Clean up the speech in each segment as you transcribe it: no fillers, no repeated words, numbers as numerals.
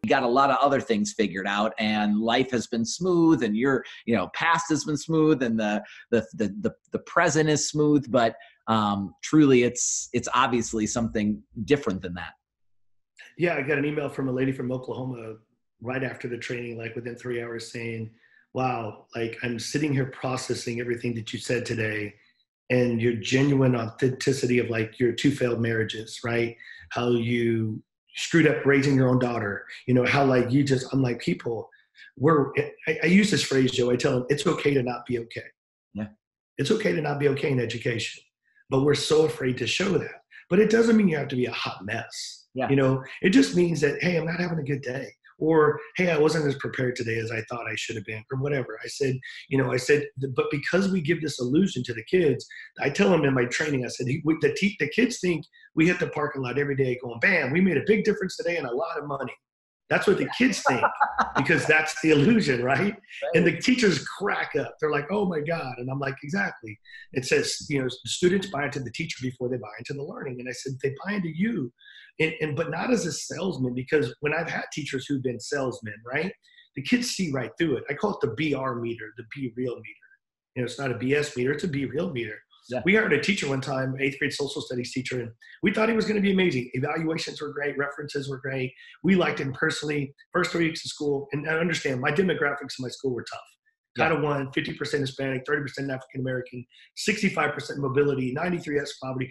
got a lot of other things figured out and life has been smooth and your, past has been smooth and the present is smooth, but truly it's obviously something different than that. Yeah, I got an email from a lady from Oklahoma right after the training, like within 3 hours, saying, wow, like I'm sitting here processing everything that you said today and your genuine authenticity of like your two failed marriages, right? How you screwed up raising your own daughter, how like I'm like, people, I use this phrase, Joe, I tell them it's okay to not be okay. Yeah. It's okay to not be okay in education, but we're so afraid to show that. But it doesn't mean you have to be a hot mess. Yeah. It just means that, hey, I'm not having a good day. Or, hey, I wasn't as prepared today as I thought I should have been, or whatever. I said, but because we give this illusion to the kids, I tell them in my training, I said, the kids think we hit the parking lot every day going, bam, we made a big difference today and a lot of money. That's what the kids think, because that's the illusion, right? And the teachers crack up. They're like, oh my God. And I'm like, exactly. It says, the students buy into the teacher before they buy into the learning. And I said, they buy into you, but not as a salesman, because when I've had teachers who've been salesmen, right? The kids see right through it. I call it the BR meter, the Be Real meter. It's not a BS meter, it's a Be Real meter. Yeah. We hired a teacher one time, 8th grade social studies teacher, and we thought he was going to be amazing. Evaluations were great. References were great. We liked him personally. First 3 weeks of school, and I understand my demographics in my school were tough. Title I, 50% Hispanic, 30% African-American, 65% mobility, 93% poverty,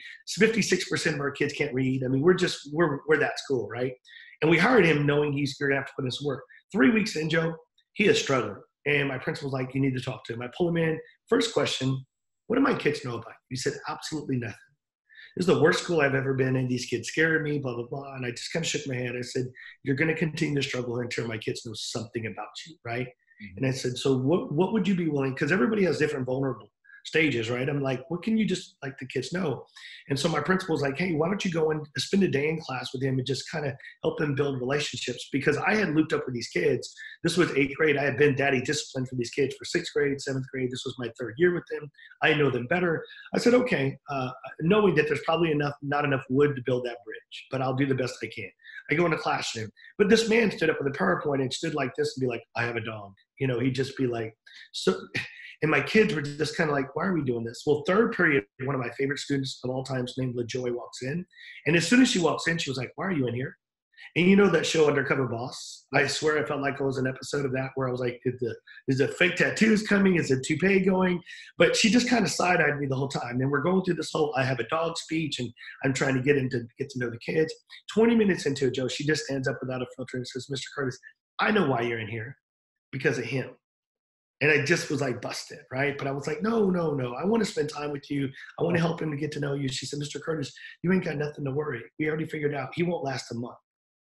56% of our kids can't read. I mean, we're that school, right? And we hired him knowing he's going to have to put in some work. 3 weeks in, Joe, he is struggling. And my principal's like, you need to talk to him. I pull him in. First question, what do my kids know about you? He said, absolutely nothing. This is the worst school I've ever been in. These kids scared me, blah, blah, blah. And I just kind of shook my head. I said, you're going to continue to struggle until my kids know something about you, right? Mm-hmm. And I said, so what would you be willing? Because everybody has different vulnerable stages, right? I'm like, what can you just like the kids know? And so my principal's like, hey, why don't you go and spend a day in class with him and just kind of help them build relationships? Because I had looped up with these kids. This was 8th grade. I had been daddy disciplined for these kids for 6th grade, 7th grade. This was my 3rd year with them. I know them better. I said, okay, knowing that there's probably not enough wood to build that bridge, but I'll do the best I can. I go into class with him. But this man stood up with a PowerPoint and stood like this and be like, I have a dog. He'd just be like, so. And my kids were just kind of like, why are we doing this? Well, 3rd period, one of my favorite students of all times named LaJoy walks in. And as soon as she walks in, she was like, why are you in here? And that show Undercover Boss? I swear I felt like it was an episode of that where I was like, is the fake tattoos coming? Is the toupee going? But she just kind of side-eyed me the whole time. And we're going through this whole I have a dog speech, and I'm trying to get to know the kids. 20 minutes into it, Joe, she just stands up without a filter and says, Mr. Curtis, I know why you're in here, because of him. And I just was like busted, right? But I was like, no. I want to spend time with you. I want to help him to get to know you. She said, Mr. Curtis, you ain't got nothing to worry. We already figured out he won't last a month.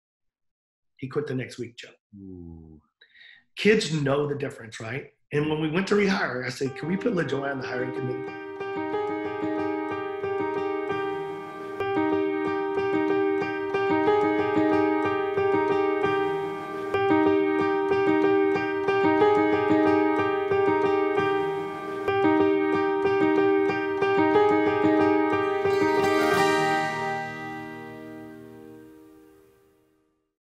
He quit the next week, Joe. Ooh. Kids know the difference, right? And when we went to rehire, I said, can we put LaJoy on the hiring committee?